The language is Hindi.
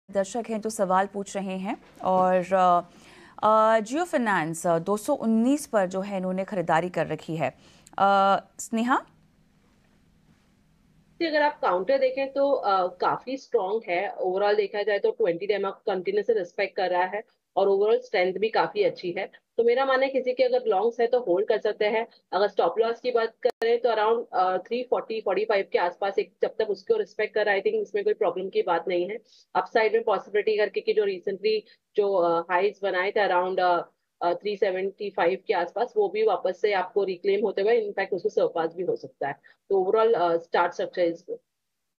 दर्शक हैं जो सवाल पूछ रहे हैं और जियो फाइनेंस 219 पर जो है इन्होंने खरीदारी कर रखी है। स्नेहा। अगर आप काउंटर देखें तो काफी स्ट्रांग है। ओवरऑल देखा जाए तो 20 डेमा कंटिन्यूस रिस्पेक्ट कर रहा है और ओवरऑल स्ट्रेंथ भी काफी अच्छी है। तो मेरा मानना है किसी के अगर लॉन्ग्स है तो होल्ड कर सकते हैं। अगर स्टॉप लॉस की बात करें तो अराउंड 340-45 के आसपास, एक जब तक उसको रिस्पेक्ट कर रहा है, आई थिंक इसमें कोई प्रॉब्लम की बात नहीं है। अपसाइड में पॉसिबिलिटी करके कि जो रिसेंटली जो हाइज बनाए थे अराउंड 375 के आसपास, वो भी वापस से आपको रिक्लेम होते हुए इनफैक्ट उसको सरपास भी हो सकता है। तो ओवरऑल स्टार्ट स्ट्रक्चर इज